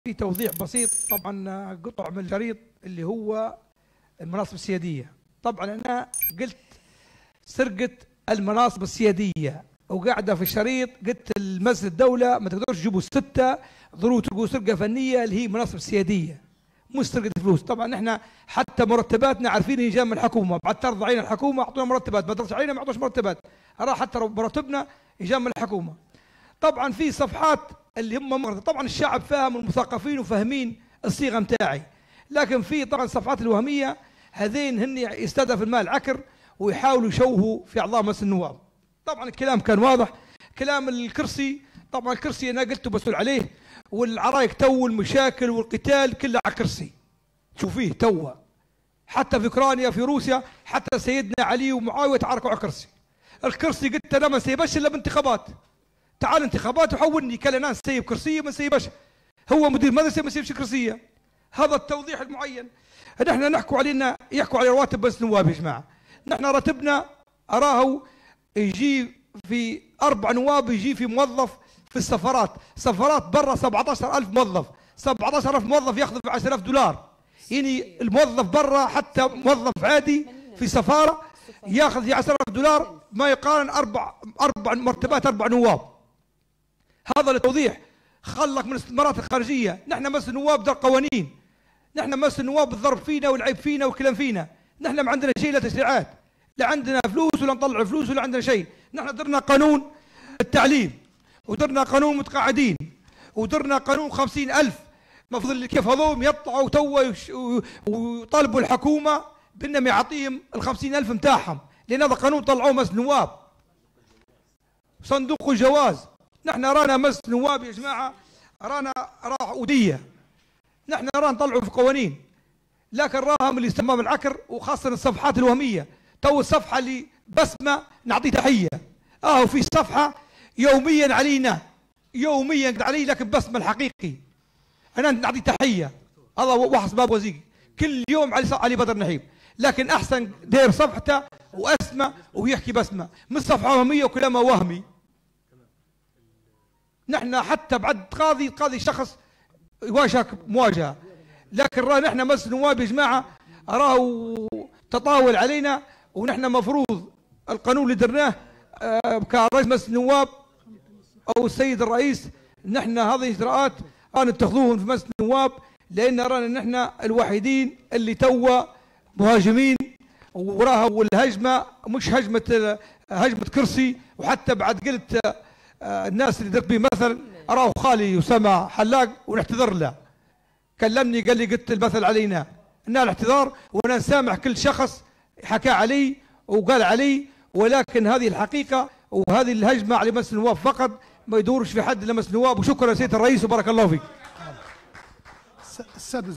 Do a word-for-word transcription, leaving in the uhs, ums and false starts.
في توضيح بسيط طبعا قطع من الشريط اللي هو المناصب السيادية. طبعا أنا قلت سرقة المناصب السيادية وقاعدة في الشريط، قلت المسجد الدولة ما تقدرش تجيبوا ستة ضروري تلقوا سرقة فنية اللي هي مناصب سيادية مش سرقة فلوس. طبعا احنا حتى مرتباتنا عارفين هي جايه من الحكومة، بعد ترضى علينا الحكومة اعطونا مرتبات، ما ترضى علينا ما اعطوش مرتبات، راح حتى مرتبنا جاء من الحكومة. طبعا في صفحات اللي هم مرضى. طبعا الشعب فاهم والمثقفين وفاهمين الصيغة متاعي، لكن في طبعا الصفحات الوهمية هذين هن يستهدف المال عكر ويحاولوا يشوهوا في اعضاء مجلس النواب. طبعا الكلام كان واضح، كلام الكرسي طبعا الكرسي انا قلت بسؤال عليه، والعرايك تو والمشاكل والقتال كلها على الكرسي. شوفيه تو حتى في اوكرانيا في روسيا حتى سيدنا علي ومعاويه تعاركوا على الكرسي. الكرسي قلت انا ما سيبش الا بانتخابات، تعال انتخابات وحولني كان انا نسيب كرسيه ما سيبش، هو مدير مدرسه ما سيبش كرسيه. هذا التوضيح المعين. نحن نحكوا علينا يحكوا على رواتب بس نواب يا جماعه، نحن راتبنا اراه يجي في اربع نواب يجي في موظف في السفارات، سفارات برا سبعة عشر ألف موظف، سبعة عشر ألف موظف ياخذ ب عشرة آلاف دولار، يعني الموظف برا حتى موظف عادي في سفاره ياخذ عشرة آلاف دولار ما يقارن اربع اربع مرتبات اربع نواب. هذا التوضيح. خلق من الاستثمارات الخارجيه، نحن مجلس النواب دار قوانين، نحن مجلس النواب الضرب فينا والعيب فينا والكلام فينا، نحن ما عندنا شيء لا تشريعات، لا عندنا فلوس ولا نطلع فلوس ولا عندنا شيء، نحن درنا قانون التعليم ودرنا قانون متقاعدين ودرنا قانون خمسين ألف المفروض اللي كيف هذول يطلعوا توا ويطالبوا الحكومة بأنهم يعطيهم ال خمسين ألف متاعهم، لأن هذا قانون طلعوه مجلس النواب. صندوق الجواز، نحن رانا مجلس النواب يا جماعة رانا راح ودية، نحن رانا نطلعوا في قوانين، لكن راهم اللي استمام العكر وخاصة الصفحات الوهمية. تو الصفحة اللي بسمة نعطيه تحية، اه وفي صفحة يوميا علينا يوميا علي، لكن بسمة الحقيقي انا نعطيه تحية، هذا واحد باب وزيق كل يوم علي علي بدر نحيب، لكن احسن دير صفحته واسمه ويحكي بسمة مش صفحة وهمية وكلامه وهمي. نحن حتى بعد قاضي قاضي شخص يواجهك مواجهة، لكن راه نحن مجلس النواب يا جماعة راه تطاول علينا، ونحن مفروض القانون اللي درناه آه كرئيس مجلس النواب او السيد الرئيس، نحن هذه اجراءات رانا نتخذوهم في مجلس النواب، لان رانا نحن الوحيدين اللي توا مهاجمين، وراها والهجمه مش هجمه هجمه كرسي. وحتى بعد قلت آه الناس اللي درت بي مثل اراه خالي اسامه حلاق ونعتذر له، كلمني قال لي قلت المثل علينا ان الاعتذار، وانا نسامح كل شخص حكى علي وقال علي، ولكن هذه الحقيقه وهذه الهجمه على مجلس النواب فقط، ما يدورش في حد الا مجلس النواب. وشكرا سيد الرئيس وبارك الله فيك.